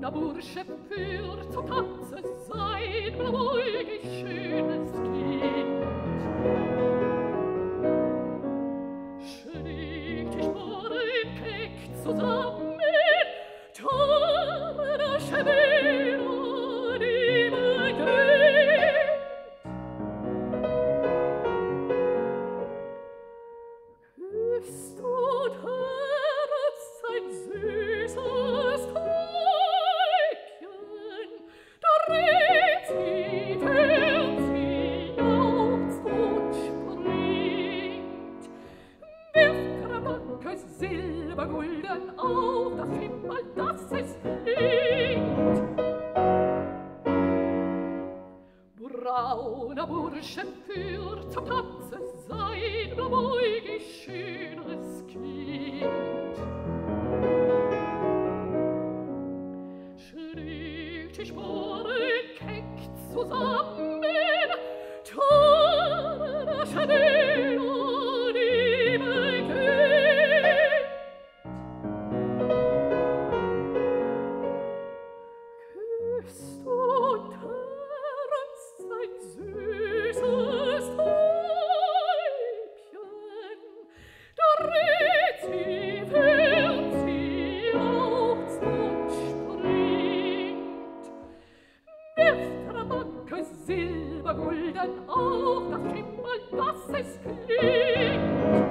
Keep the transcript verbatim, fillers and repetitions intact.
brauner Bursche führt zum Tanze sein blauäugig schönes Kind. Schlägt die Sporen keck zusammen, Tore schwere die begeht. Küsst und Herz sein süßes Täubchen, da redet sie, während sie jauchzt und springt. Wirft Krabacke silbergulden auf das Himmel, dass es klingt. Brauner Bursche führt zum Tanze sein blauäugig schönes Kind. Schlägt die Sporen keck zusammen, Tore schwer die begeht. Küsst und Herz sein süßes Täubchen, da redet sie, während sie jauchzt und springt. Wirft Krabacke silbergulden auf das Himmel, dass es klingt.